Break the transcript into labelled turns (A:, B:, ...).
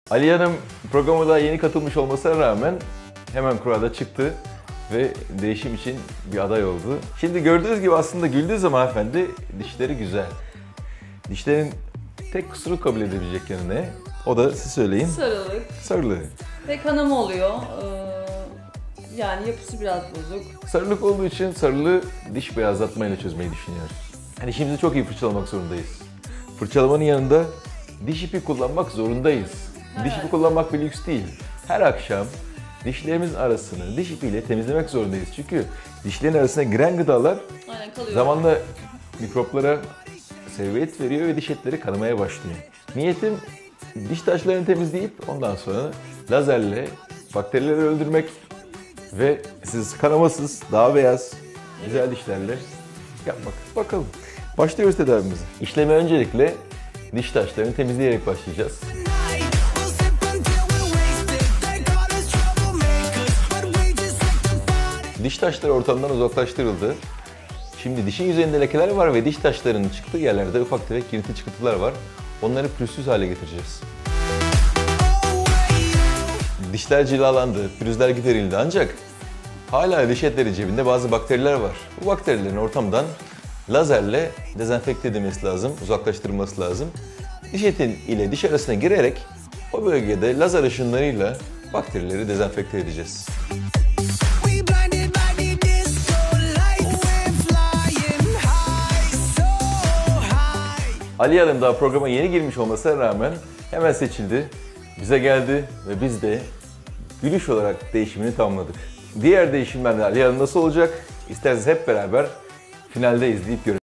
A: Ali Hanım programa daha yeni katılmış olmasına rağmen hemen kurada çıktı ve değişim için bir aday oldu. Şimdi gördüğünüz gibi aslında güldüğü zaman hanımefendi dişleri güzel. Dişlerin tek kusuru kabul edebilecek yanı ne? O da siz söyleyin.
B: Sarılık
A: Sarılığı.
B: ve kanama oluyor. Yani yapısı biraz bozuk.
A: Sarılık olduğu için sarılığı diş beyazlatmayla çözmeyi düşünüyoruz. Hani dişimizi çok iyi fırçalamak zorundayız. Fırçalamanın yanında diş ipi kullanmak zorundayız. Diş ipi kullanmak bir lüks değil. Her akşam dişlerimizin arasını diş ipiyle temizlemek zorundayız. Çünkü dişlerin arasına giren gıdalar
B: Aynen kalıyor.
A: zamanla mikroplara sebebiyet veriyor ve diş etleri kanamaya başlıyor. Niyetim diş taşlarını temizleyip ondan sonra lazerle bakterileri öldürmek ve siz kanamasız, daha beyaz, güzel dişlerle yapmak. Bakalım. Başlıyoruz tedavimize. İşleme öncelikle diş taşlarını temizleyerek başlayacağız. Diş taşları ortamdan uzaklaştırıldı. Şimdi dişin yüzeyinde lekeler var ve diş taşlarının çıktığı yerlerde ufak tefek girinti çıkıntılar var. Onları pürüzsüz hale getireceğiz. Dişler cilalandı, pürüzler giderildi ancak hala diş etleri cebinde bazı bakteriler var. Bu bakterilerin ortamdan lazerle dezenfekte edilmesi lazım, uzaklaştırılması lazım. Diş etin ile diş arasına girerek o bölgede lazer ışınlarıyla bakterileri dezenfekte edeceğiz. Ali Hanım daha programa yeni girmiş olmasına rağmen hemen seçildi. Bize geldi ve biz de gülüş olarak değişimini tamamladık. Diğer değişimlerde Ali Hanım nasıl olacak? İsterseniz hep beraber finalde izleyip görelim.